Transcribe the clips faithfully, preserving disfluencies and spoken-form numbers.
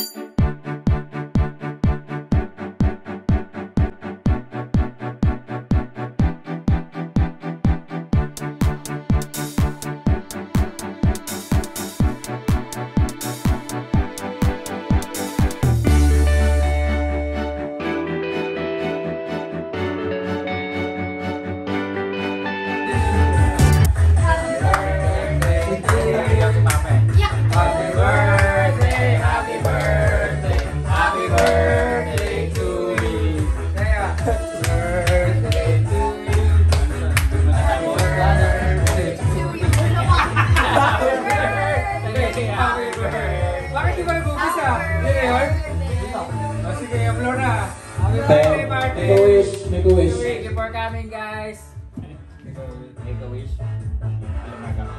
Bakit di ba ibubis ah? Hindi yun? O sige, upload na. Happy birthday, Martin! Make a wish, make a wish. Thank you for coming, guys. Make a, make a wish. Alam mo ka.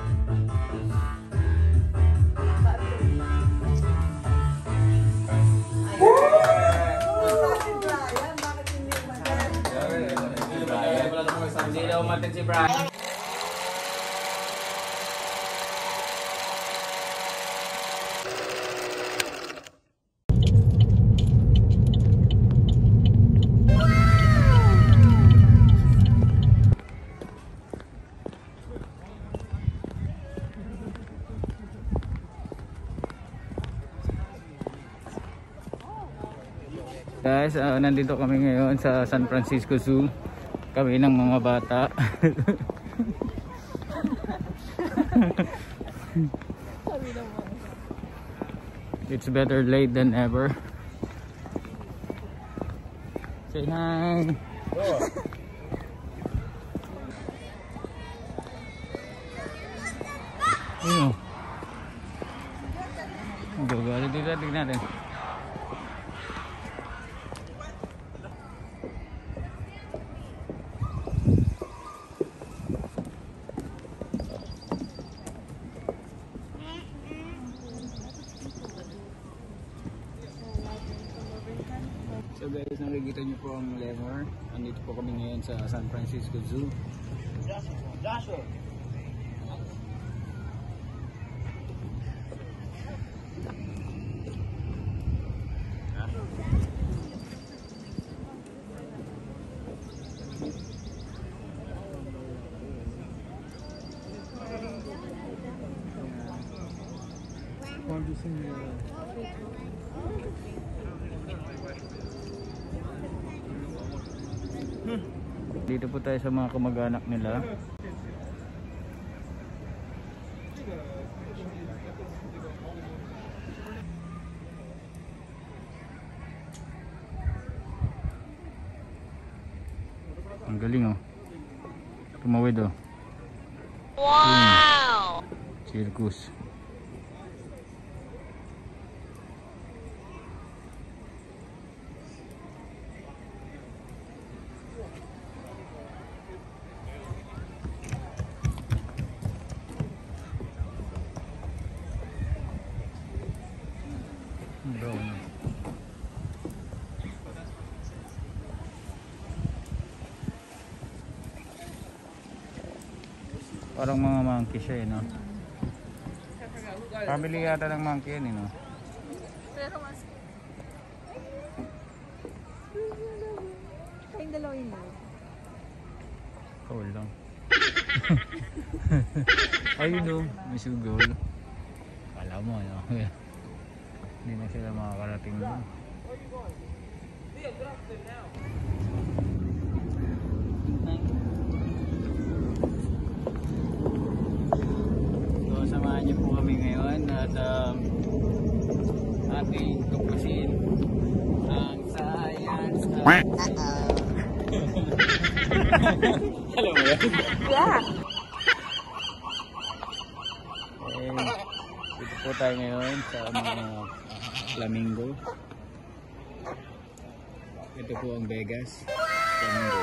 Hindi na umatid si Brian. Guys, uh, nandito kami ngayon sa San Francisco Zoo. Kami ng mga bata. It's better late than ever. Say hi. Ano? Gagawin dito, tignan natin. So guys, nakikita nyo po ang lemur. Andito po kami ngayon sa San Francisco Zoo. Joshua. Dito po tayo sa mga kamag-anak nila. Ang galing oh. Tumawid oh. Wow! Circus. Brown. Parang mga monkey siya eh, no? Family yata ng monkey yan eh, no? Pero mas kayong dalawa yun lang. Cool lang. Ayun o, may sugol. Kala mo, no? Hindi na sila makakarating doon. So, samahan niyo po kami ngayon at um, ating tupusin ang science. Uh-oh. Alam mo yan? Yeah. Okay. Dito po tayo ngayon sa mga flamingo. Ito po ang Vegas. Flamingo.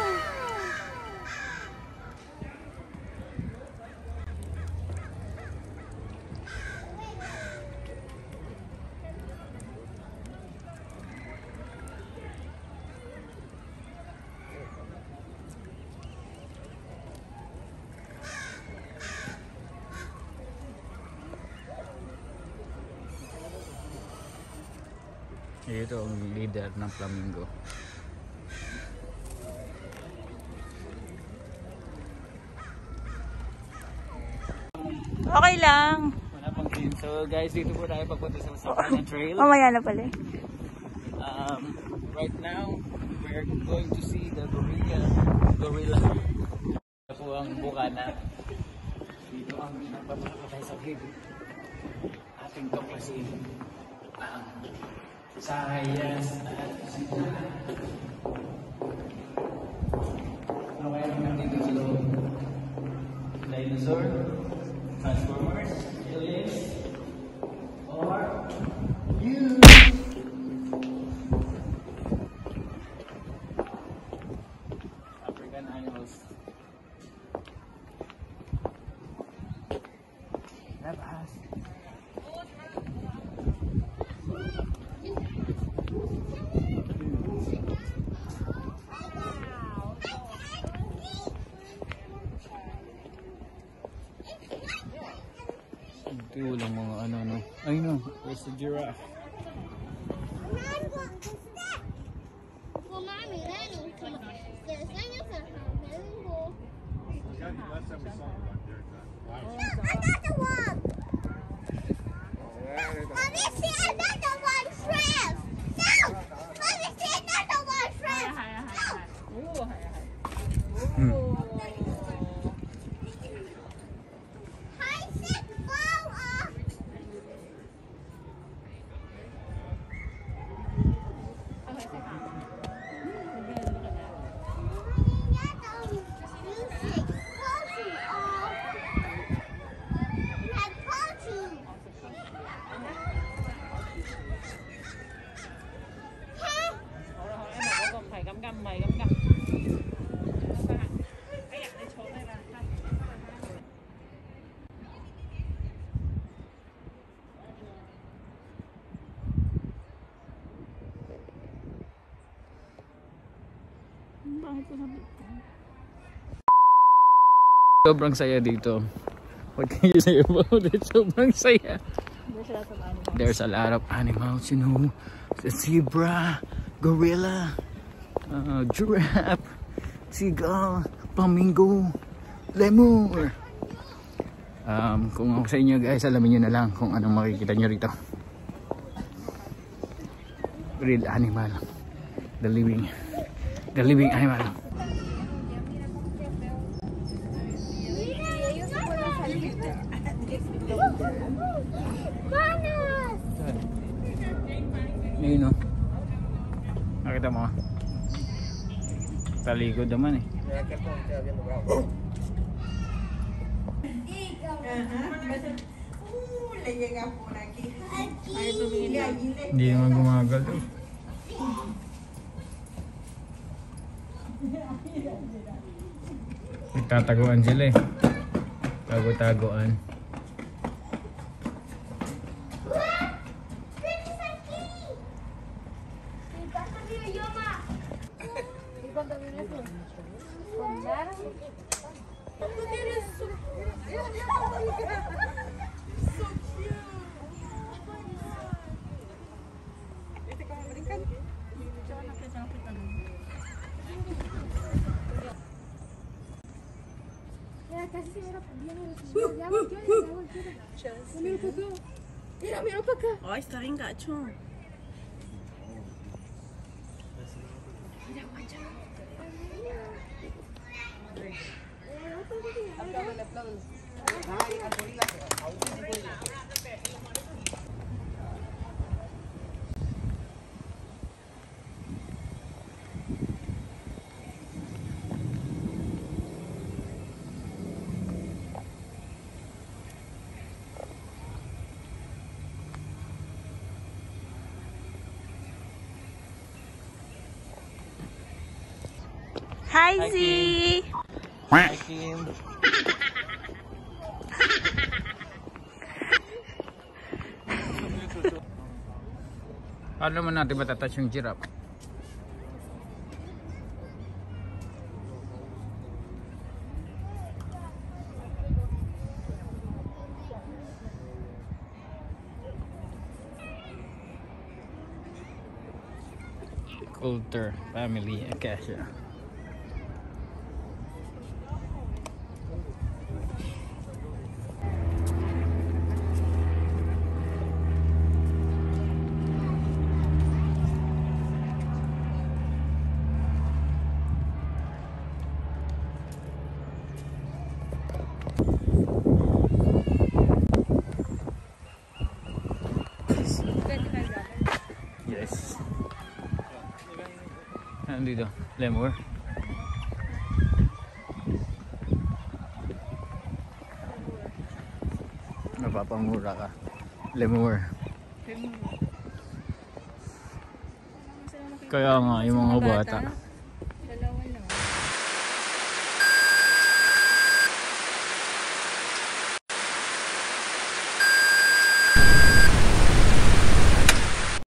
Ito ang leader ng flamingo. Okay lang. Wala pang team. So guys, dito po tayo pagpunta sa Masakana Trail. Mamaya na pala. Um, right now, we're going to see the gorilla. Gorilla. Ito po ang bukana. Dito ang pinapapakatay sa hig. Ating kapasin ang science at sigla. Ano kaya naman dito sa loob? Dinosaur, Transformers, aliens, or you? African animals. Labas. Ito lang mga ano no. Ay no, where's the giraffe? Hmm. Sobrang saya dito. What can you say about it? Sobrang saya. There's a lot of animals, you know. The zebra, gorilla, uh, giraffe, seagull, flamingo, lemur. Um, kung ako sa inyo guys, alamin nyo na lang kung anong makikita nyo rito. Real animal. The living. The living animal. Ayun o. Nakita mo? Talikod naman eh. Hindi naman gumagal to. Itataguan sila eh. Tago-taguan. Mira, mira para acá. Ay, está bien gacho. Mira, guacha. Hi, Z. Hi, Kim. Paano naman natin matatouch yung giraffe? Coulter family acacia. Yes. Nandito, lemur. Napapamura ka. Lemur. Kaya nga, yung mga bata.